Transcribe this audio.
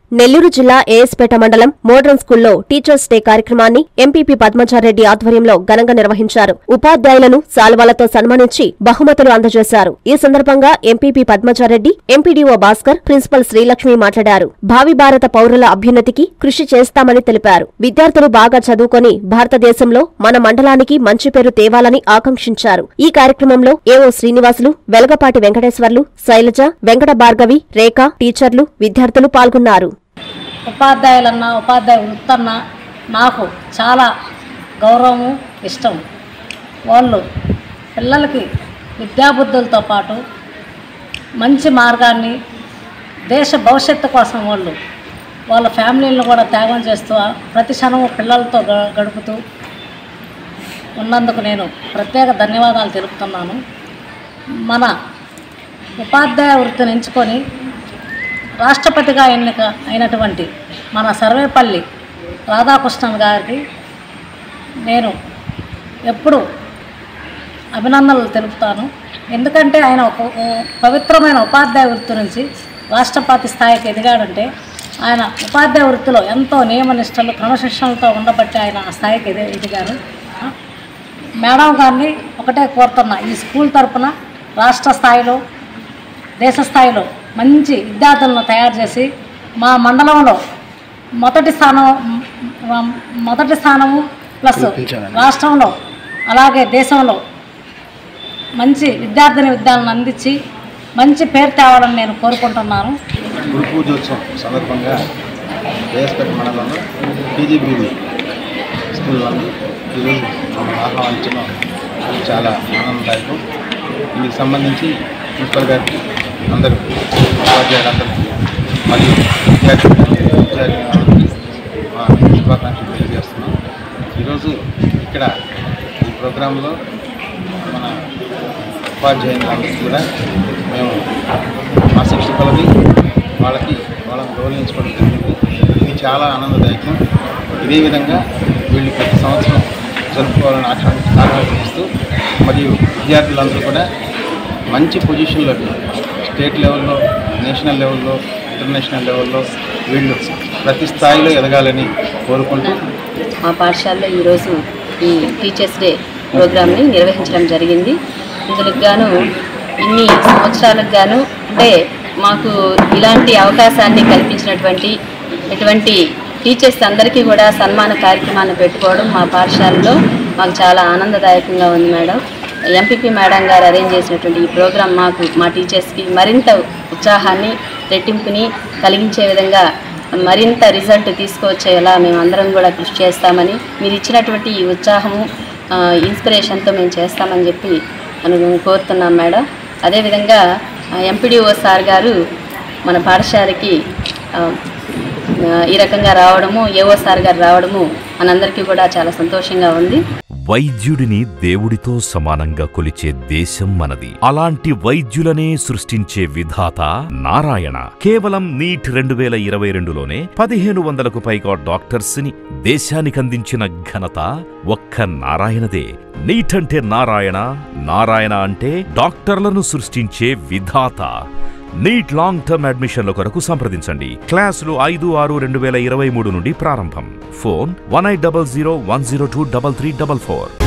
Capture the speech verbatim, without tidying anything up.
నెల్లూరు జిల్లా ఏఎస్పేట మండలం మోడ్రన్ స్కూల్లో టీచర్స్ డే కార్యక్రమాన్ని ఎంపీపీ పద్మజారెడ్డి ఆధ్వర్యంలో ఘనంగా నిర్వహించారు. ఉపాధ్యాయులను శాలువాలతో సన్మానించి బహుమతులు అందజేశారు. ఈ సందర్భంగా MPP Padmaja Reddy, MPDO Bhaskar, principal Srilakshmi మాట్లాడారు. భావి భారత పౌరుల అభ్యున్నతికి కృషి చేస్తామని తెలిపారు. విద్యార్థులు బాగా చదువుకొని భారతదేశంలో మన మండలానికి మంచి పేరు తేవాలని ఆకాంక్షించారు. ఈ కార్యక్రమంలో ఏఓ శ్రీనివాసులు, వెలగపాటి వెంకటేశ్వర్లు, శైలజ, వెంకట భార్గవి, రేఖ, టీచర్లు, విద్యార్థులు పాల్గొన్నారు. ఉపాధ్యాయులన్నా ఉపాధ్యాయ వృత్తన్నా నాకు చాలా గౌరవము, ఇష్టం. వాళ్ళు పిల్లలకి విద్యాబుద్ధులతో పాటు మంచి మార్గాన్ని, దేశ భవిష్యత్తు కోసం వాళ్ళు వాళ్ళ ఫ్యామిలీలను కూడా త్యాగం చేస్తూ ప్రతి క్షణము పిల్లలతో గడుపుతూ ఉన్నందుకు నేను ప్రత్యేక ధన్యవాదాలు తెలుపుతున్నాను. మన ఉపాధ్యాయ వృత్తిని ఎంచుకొని రాష్ట్రపతిగా ఎన్నిక అయినటువంటి మన సర్వేపల్లి రాధాకృష్ణన్ గారికి నేను ఎప్పుడు అభినందనలు తెలుపుతాను. ఎందుకంటే ఆయన ఒక పవిత్రమైన ఉపాధ్యాయ వృత్తి నుంచి రాష్ట్రపతి స్థాయికి ఎదిగాడంటే ఆయన ఉపాధ్యాయ వృత్తిలో ఎంతో నియమనిష్టలు, క్రమశిక్షణలతో ఉండబట్టి ఆయన ఆ స్థాయికి ఎది ఎదిగారు. మేడం గారిని ఒకటే కోరుతున్నా, ఈ స్కూల్ తరఫున రాష్ట్ర స్థాయిలో, దేశ స్థాయిలో మంచి విద్యార్థులను తయారు చేసి మా మండలంలో మొదటి స్థానం మొదటి స్థానము ప్లస్ రాష్ట్రంలో అలాగే దేశంలో మంచి విద్యార్థిని విద్యాలను అందించి మంచి పేరు తేవాలని నేను కోరుకుంటున్నాను. గురు పూజోత్సవం సందర్భంగా ఏఎస్పేట మండలంలో పీజీబీవీ స్కూల్ వాళ్ళు ఈరోజు ఆహ్వానించడం చాలా ఆనందదాయకం. దీనికి సంబంధించి ప్రిన్సిపల్ గారికి, అందరూ ఉపాధ్యాయులందరికీ మరియు విద్యార్థి విద్యార్థులందరికీ మా శుభాకాంక్షలు తెలియజేస్తున్నాం. ఈరోజు ఇక్కడ ఈ ప్రోగ్రాంలో మన ఉపాధ్యాయులందరికీ కూడా మేము ఆసక్తి కొలది వాళ్ళకి వాళ్ళని గౌరవించుకోవడం జరిగింది. ఇది చాలా ఆనందదాయకం. ఇదే విధంగా వీళ్ళు ప్రతి సంవత్సరం జరుపుకోవాలని ఆకాంక్ష ఆకాంక్షిస్తూ మరియు విద్యార్థులందరూ కూడా మంచి పొజిషన్లోకి స్టేట్ లెవెల్లో, నేషనల్ లెవెల్లో, ఇంటర్నేషనల్ లెవెల్లో వీళ్ళు ప్రతి స్థాయిలో ఎదగాలని కోరుకుంటూ మా పాఠశాలలో ఈరోజు ఈ టీచర్స్ డే ప్రోగ్రామ్ని నిర్వహించడం జరిగింది. ఇందుకు గాను ఇన్ని సంవత్సరాలకు గాను అంటే మాకు ఇలాంటి అవకాశాన్ని కల్పించినటువంటి ఇటువంటి టీచర్స్ అందరికీ కూడా సన్మాన కార్యక్రమాన్ని పెట్టుకోవడం మా పాఠశాలలో మాకు చాలా ఆనందదాయకంగా ఉంది మేడం. ఎంపీపీ మేడం గారు అరేంజ్ చేసినటువంటి ఈ ప్రోగ్రాం మాకు మా టీచర్స్కి మరింత ఉత్సాహాన్ని, రెట్టింపుని కలిగించే విధంగా మరింత రిజల్ట్ తీసుకువచ్చేలా మేము అందరం కూడా కృషి చేస్తామని, మీరు ఇచ్చినటువంటి ఈ ఉత్సాహము, ఇన్స్పిరేషన్తో మేము చేస్తామని చెప్పి మనం కోరుతున్నాం మేడం. అదేవిధంగా ఎంపీడీఓ సార్ గారు మన పాఠశాలకి ఈ రకంగా రావడము, ఏఓ సార్ గారు రావడము మనందరికీ కూడా చాలా సంతోషంగా ఉంది. వైద్యుడిని దేవుడితో సమానంగా కొలిచే దేశం మనది. అలాంటి వైద్యులనే సృష్టించే విధాత నారాయణ. కేవలం నీట్ రెండు వేల ఇరవై రెండులోనే పదిహేను వందలకు పైగా డాక్టర్స్ ని దేశానికందించిన ఘనత ఒక్క నారాయణదే. నీట్ అంటే నారాయణ, నారాయణ అంటే డాక్టర్లను సృష్టించే విధాత. నీట్ లాంగ్ టర్మ్ అడ్మిషన్ల కొరకు సంప్రదించండి. క్లాసులు ఐదు ఆరు రెండు వేల ఇరవై మూడు నుండి ప్రారంభం. Phone one eight double zero one zero two double three double four.